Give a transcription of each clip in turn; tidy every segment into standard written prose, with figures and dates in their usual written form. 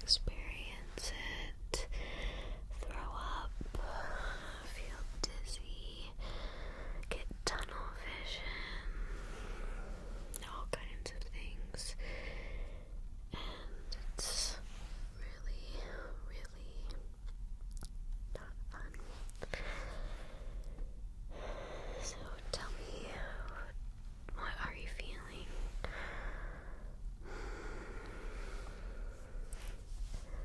experience it, throw up, feel dizzy, get tunnel vision, all kinds of things. And it's really, really not fun. So tell me, what are you feeling?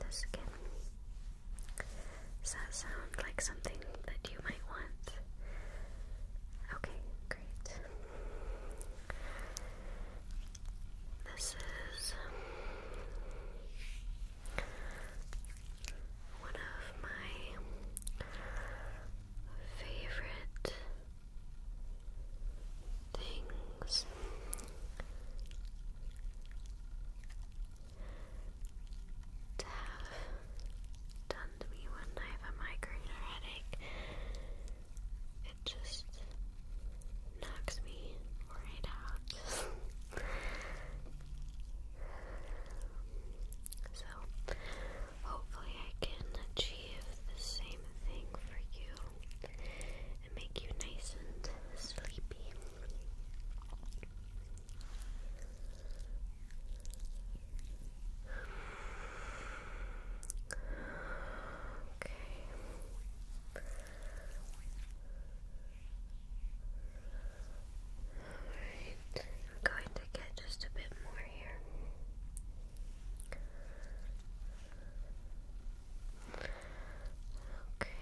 skin. Does that sound like something that you might want? Okay, great. This is one of my favorite things to have done to me when I have a migraine or headache. It just knocks me right out. So, hopefully I can achieve the same thing for you and make you nice and sleepy. Okay. Alright, I'm going to get just a bit more here. Okay.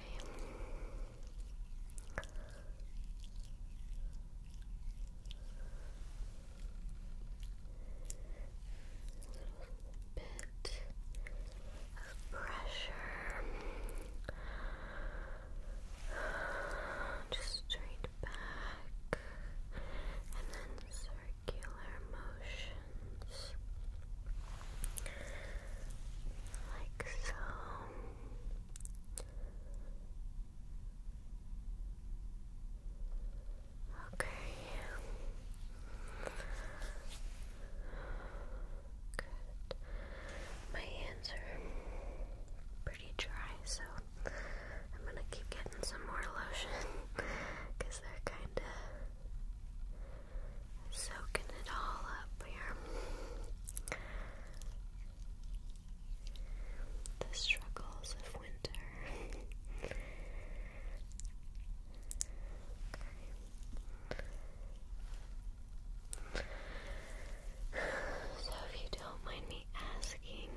Bit of pressure. Just straight back and then circular motions like so. Okay. Good. My hands are pretty dry, so I'm gonna keep getting some more lotion because they're kinda soaking it all up here. The struggles of winter. So if you don't mind me asking,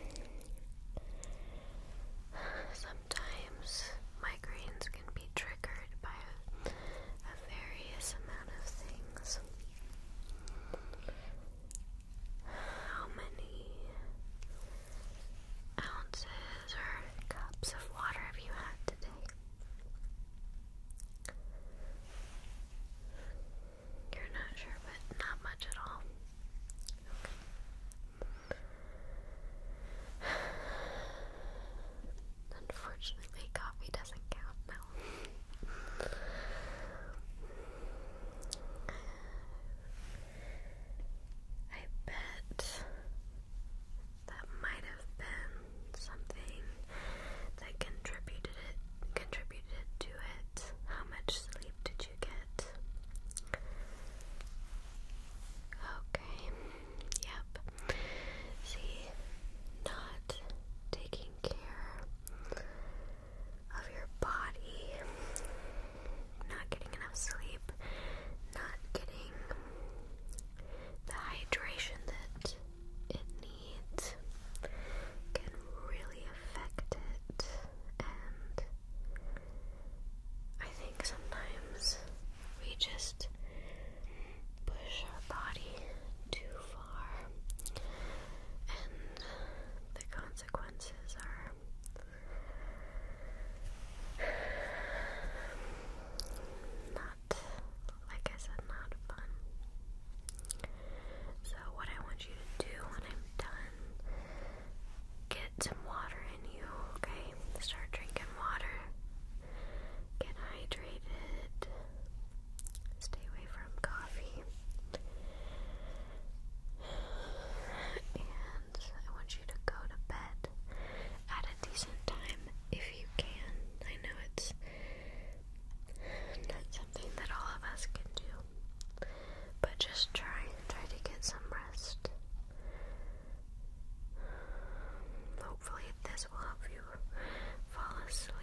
sometimes migraines can be triggered by a various amount of things. How many ounces or cups of water have you had today? You're not sure, but not much at all. Unfortunately, coffee doesn't count now. I bet that might have been something that contributed to it. How much sleep did you get? Okay, yep. See, not taking care of your body, not getting enough sleep, not getting the hydration that it needs can really affect it. And I think sometimes we just push our body too far, and the consequences are not, like I said, not fun. So what I want you to do when I'm done, get some water in you, okay? Start drinking water. Get hydrated. Stay away from coffee. And I want you to go to bed at a decent time if you can. I know it's not something that all of us can do, but just try to get some rest. Hopefully this will help you fall asleep.